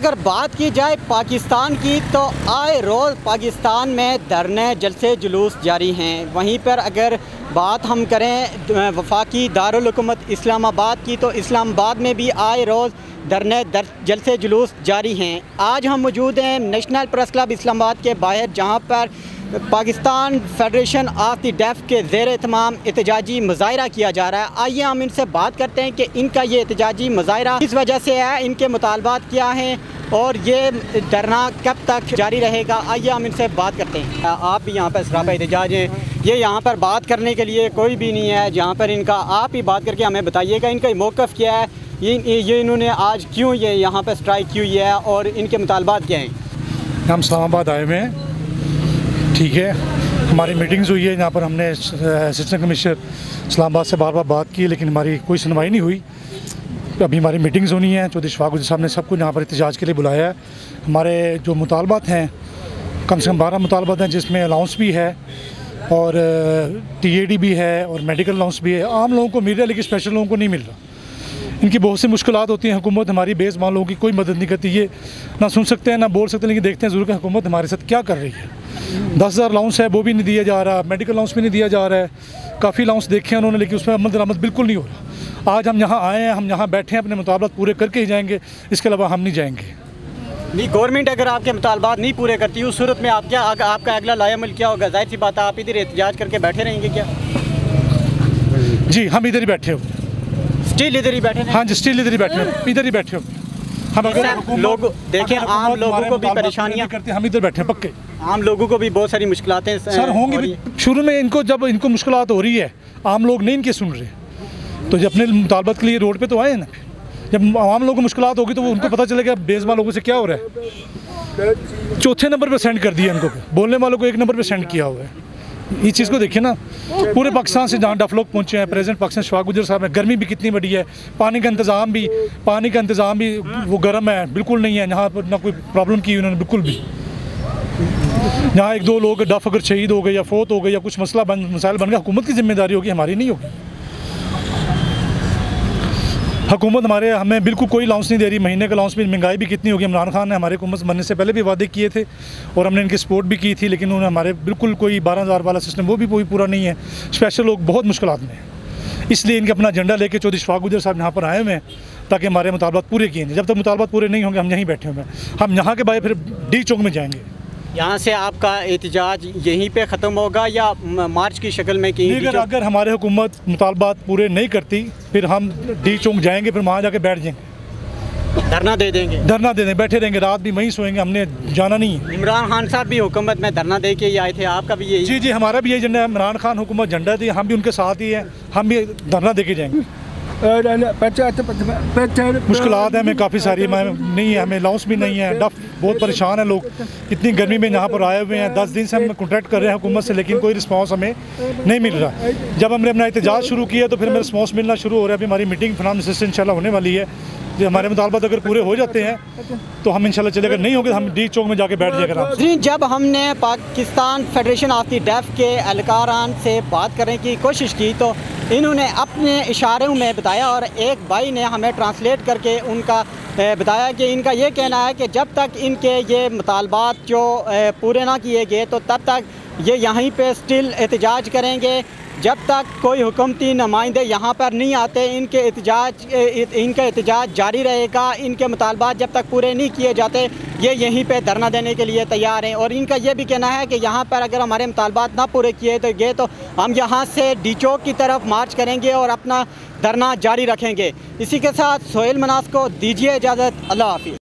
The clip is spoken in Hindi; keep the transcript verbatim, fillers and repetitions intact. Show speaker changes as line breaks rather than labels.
अगर बात की जाए पाकिस्तान की तो आए रोज़ पाकिस्तान में धरने जलसे जुलूस जारी हैं। वहीं पर अगर बात हम करें वफाकी दारुल हुकूमत इस्लामाबाद की तो इस्लामाबाद में भी आए रोज़ धरने दर जलसे जुलूस जारी हैं। आज हम मौजूद हैं नेशनल प्रेस क्लब इस्लामाबाद के बाहर, जहां पर Pakistan federation of the deaf के ज़ेर एहतमाम एहतजाजी मुजाहरा किया जा रहा है। आइए हम इनसे बात करते हैं कि इनका ये एहतजाजी मुजाहरा किस वजह से है, इनके मुतालबात क्या हैं और ये धरना कब तक जारी रहेगा। आइए हम इनसे बात करते हैं। आप भी यहाँ पर सरापा एहतजाज हैं, ये यहाँ पर बात करने के लिए कोई भी नहीं है जहाँ पर इनका, आप ही बात करके हमें बताइएगा इनका मौक़िफ़ क्या है, ये ये इन्होंने आज क्यों ये यहाँ पर स्ट्राइक की हुई है और इनके मुतालबात क्या हैं।
हम इस्लामाबाद आए हुए हैं, ठीक है। हमारी मीटिंग्स हुई है, यहाँ पर हमने असिस्टेंट कमिश्नर इस्लामाबाद से बार बार बात की, लेकिन हमारी कोई सुनवाई नहीं हुई। अभी हमारी मीटिंग्स होनी है, चौधरी शफाक उद्दीन साहब ने सबको यहाँ पर एहतजाज के लिए बुलाया है। हमारे जो मुतालबात हैं, कम से कम बारह मुतालबात हैं, जिसमें अलाउंस भी है और टी ए डी भी है और मेडिकल अलाउंस भी है। आम लोगों को मिल रहा है लेकिन स्पेशल लोगों को नहीं मिल रहा। इनकी बहुत सी मुश्किलात होती हैं, हुकूमत हमारी बेज़ुबान लोगों की कोई मदद नहीं करती। ये ना सुन सकते हैं ना बोल सकते हैं, लेकिन देखते हैं ज़रूर कि हुकूमत हमारे साथ क्या कर रही है। दस हज़ार अलाउंस है वो भी नहीं दिया जा रहा, मेडिकल अलाउंस भी नहीं दिया जा रहा है। काफ़ी अलाउंस देखे हैं उन्होंने, लेकिन उसमें अमल दरामद बिल्कुल नहीं हो रहा। आज हम यहाँ आए हैं, हम यहाँ बैठे हैं, अपने मुतालबात पूरे करके ही जाएंगे, इसके अलावा हम नहीं जाएंगे।
नहीं, गवर्नमेंट अगर आपके मुतालबात नहीं पूरे करती है उस सूरत में आप क्या आग, आपका अगला लायामल क्या होगा? जाहिर सी बात है आप इधर एहतजाज करके बैठे रहेंगे क्या?
जी, हम इधर ही बैठे हो,
स्टिल इधर ही बैठे हैं।
हाँ जी, स्टिल इधर ही बैठे हो, इधर ही बैठे हो। हम अगर
लोग देखें, आम लोगों को भी परेशानियां
करते हैं, हम इधर बैठे हैं पक्के।
आम लोगों को भी बहुत सारी मुश्किलातें
सर होंगी भी। शुरू में इनको जब इनको मुश्किलात हो रही है, आम लोग नहीं इनके सुन रहे, तो जब अपने मुतालबात के लिए रोड पे तो आए ना। जब आम लोगों को मुश्किलात होगी तो वो उनको पता चलेगा बेज़ुबान लोगों से क्या हो रहा है। चौथे नंबर पे सेंड कर दिया इनको, बोलने वालों को एक नंबर पे सेंड किया हुआ है। इस चीज़ को देखिए ना, पूरे पाकिस्तान से जहाँ डफ लोग पहुँचे हैं, प्रेसिडेंट पाकिस्तान शफाक उद्दीन साहब हैं। गर्मी भी कितनी बड़ी है, पानी का इंतज़ाम भी पानी का इंतज़ाम भी वो गर्म है, बिल्कुल नहीं है यहाँ पर, ना कोई प्रॉब्लम की उन्होंने बिल्कुल भी। यहाँ एक दो लोग डफ अगर शहीद हो गए या फोत हो गए या कुछ मसला बन मसाइल बन गया, हुकूमत की जिम्मेदारी होगी, हमारी नहीं होगी। हुकूमत हमारे हमें बिल्कुल कोई अलाउंस नहीं दे रही। महीने का अलाउंस भी, महंगाई भी कितनी होगी। इमरान खान ने हमारे हुकूमत बनने से पहले भी वादे किए थे और हमने इनकी सपोर्ट भी की थी, लेकिन उन्होंने हमारे बिल्कुल कोई बारह हज़ार वाला सिस्टम वो भी कोई पूरा नहीं है। स्पेशल लोग बहुत मुश्किलात में हैं, इसलिए इनके अपना एजेंडा लेके चौधरी शफाक उद्दीन साहब यहाँ पर आए हुए हैं ताकि हमारे मुतालबात पूरे किए जाएं। जब तक मुतालबात पूरे नहीं होंगे हम यहीं बैठे हुए हैं। हम यहाँ के बाद फिर डी चौक में जाएंगे।
यहाँ से आपका एहतजाज यहीं पे ख़त्म होगा या मार्च की शक्ल में कहीं?
अगर अगर हमारे हुकूमत मुतालबात पूरे नहीं करती फिर हम डी चौक जाएंगे, फिर वहाँ जाके बैठ जाएंगे,
धरना दे देंगे।
धरना दे देंगे, बैठे रहेंगे, रात भी वहीं सोएंगे, हमने जाना नहीं है।
इमरान खान साहब भी हुकूमत में धरना दे के ही आए थे, आपका भी यही?
जी जी, हमारा भी यही झंडा है। इमरान खान हुकूमत झंडा थी, हम भी उनके साथ ही हैं, हम भी धरना दे के जाएंगे। मुश्किलात है हमें काफ़ी सारी, नहीं है, हमें अलाउंस भी नहीं है। डफ बहुत परेशान है लोग, इतनी गर्मी में यहाँ पर आए हुए हैं। दस दिन से हम कॉन्टैक्ट कर रहे हैं हुकूमत से, लेकिन कोई रिस्पांस हमें नहीं मिल रहा। जब हमने अपना एहतजाज शुरू किया तो फिर हमें रिस्पांस मिलना शुरू हो रहा है। अभी हमारी मीटिंग फिनांस से इंशाल्लाह होने वाली है। जो हमारे मुतालबात अगर पूरे हो जाते हैं तो हम इंशाल्लाह चले, अगर नहीं होंगे तो हम डी चौक में जाके बैठ जाएगा।
जब हमने Pakistan federation of the deaf के एहलकारान से बात करने की कोशिश की तो इन्होंने अपने इशारों में बताया और एक भाई ने हमें ट्रांसलेट करके उनका बताया कि इनका ये कहना है कि जब तक इनके ये मुतालबात जो पूरे ना किए गए तो तब तक ये यहीं पे स्टिल एहतजाज करेंगे। जब तक कोई हुकूमती नुमाइंदे यहाँ पर नहीं आते इनके एहतजाज इनका एहतजाज जारी रहेगा। इनके मुतालबात जब तक पूरे नहीं किए जाते ये यहीं पे धरना देने के लिए तैयार हैं। और इनका ये भी कहना है कि यहाँ पर अगर हमारे मुतालबात ना पूरे किए तो गए तो हम यहाँ से डी चौक की तरफ मार्च करेंगे और अपना धरना जारी रखेंगे। इसी के साथ सोहेल मनास को दीजिए इजाज़त। अल्लाह हाफिज़।